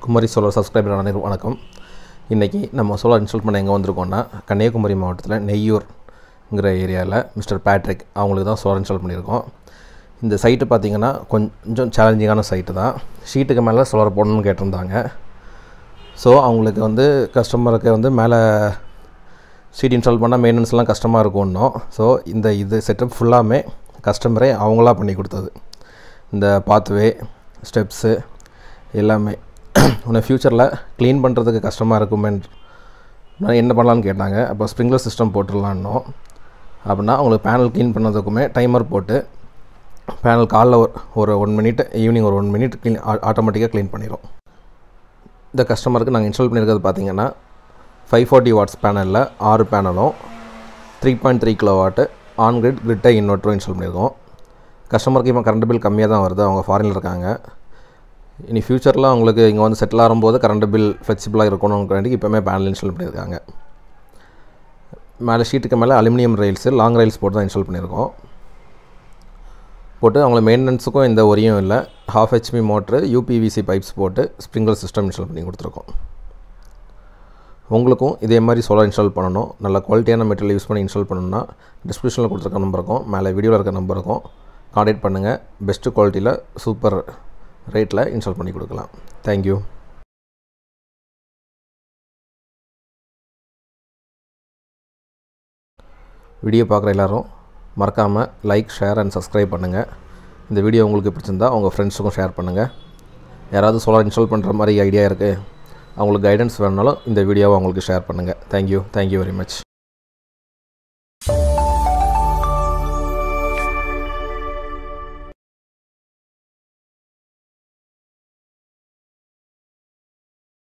Kumari solar subscriber அனைவருக்கும் வணக்கம். இன்றைக்கி நம்ம சோலார் இன்ஸ்டால் பண்ண எங்கே வந்திருக்கோம்னா கன்னியாகுமரி மாவட்டத்தில் நெய்யூர்ங்கிற ஏரியாவில் மிஸ்டர் பேட்ரிக் அவங்களுக்கு தான் சோலார் இன்ஸ்டால் பண்ணியிருக்கோம். இந்த சைட்டு பார்த்திங்கன்னா கொஞ்சம் சேலஞ்சிங்கான சைட்டு தான். ஷீட்டுக்கு மேலே சோலார் போடணும்னு கேட்டிருந்தாங்க. ஸோ அவங்களுக்கு கஸ்டமருக்கு மேலே ஷீட் இன்ஸ்டால் பண்ணால் மெயின்டெனன்ஸ்லாம் கஷ்டமாக இருக்கும்னோம். ஸோ இது செட்டப் ஃபுல்லாமே கஸ்டமரே அவங்களா பண்ணி கொடுத்தது. இந்த பாத்வே ஸ்டெப்ஸு எல்லாமே உன்னை ஃப்யூச்சரில் க்ளீன் பண்ணுறதுக்கு கஷ்டமாக இருக்குமே நான் என்ன பண்ணலான்னு கேட்டாங்க. அப்போ ஸ்ப்ரிங்க்லர் சிஸ்டம் போட்டுடலான்னோம். அப்படின்னா அவங்களுக்கு பேனல் க்ளீன் பண்ணதுக்குமே டைமர் போட்டு பேனல் காலைல ஒரு 1 மினிட், ஈவினிங் ஒரு 1 மினிட் ஆட்டோமேட்டிக்காக க்ளீன் பண்ணிடும். இந்த கஸ்டமருக்கு நாங்கள் இன்ஸ்டால் பண்ணியிருக்கிறது பார்த்திங்கன்னா 540 வாட்ஸ் பேனலில் 6 பேனலும் 3.3 கிலோவாட்டு ஆன்கிரிட் கிரிட்டை இன்வெர்ட்டரும் இன்ஸ்டால் பண்ணியிருக்கோம். கஸ்டமருக்கு இப்போ கரண்ட் பில் கம்மியாக தான் வருது. அவங்க ஃபாரினில் இருக்காங்க. இனி ஃப்யூச்சரில் அவங்களுக்கு இங்கே செட்டில் ஆகும்போது கரண்ட் பில் ஃப்ளெக்சிபிளாக இருக்கணும்னு இப்போமே பேனல் இன்ஸ்டால் பண்ணியிருக்காங்க. மேலே ஷீட்டுக்கு மேலே அலுமினியம் ரெயில்ஸு லாங் ரெயில்ஸ் போட்டு தான் இன்ஸ்டால் பண்ணியிருக்கோம். போட்டு அவங்கள மெயின்டெனன்ஸுக்கும் எந்த ஒரியும் இல்லை. 1/2 HP மோட்ரு UPVC பைப்ஸ் போட்டு ஸ்ப்ரிங்க்லர் சிஸ்டம் இன்ஸ்டால் பண்ணி கொடுத்துருக்கோம். உங்களுக்கும் இதே மாதிரி சோலார் இன்ஸ்டால் பண்ணணும், நல்ல குவாலிட்டியான மெட்டீரியல் யூஸ் பண்ணி இன்ஸ்டால் பண்ணணும்னா டிஸ்கிரிப்ஷனில் கொடுத்துருக்க நம்பர் இருக்கும், மேலே வீடியோவில் இருக்க நம்பர் இருக்கும். கான்டாக்ட் பண்ணுங்கள். பெஸ்ட்டு குவாலிட்டியில் சூப்பர் ரேட்டில் இன்ஸ்டால் பண்ணி கொடுக்கலாம். தேங்க்யூ. வீடியோ பார்க்குற எல்லோரும் மறக்காமல் லைக், ஷேர் அண்ட் சப்ஸ்கிரைப் பண்ணுங்கள். இந்த வீடியோ உங்களுக்கு பிடிச்சிருந்தா உங்கள் ஃப்ரெண்ட்ஸுக்கும் ஷேர் பண்ணுங்கள். யாராவது சோலார் இன்ஸ்டால் பண்ணுற மாதிரி ஐடியா இருக்குது, அவங்களுக்கு கைடன்ஸ் வேணுனாலும் இந்த வீடியோவை அவங்களுக்கு ஷேர் பண்ணுங்கள். Thank you very much.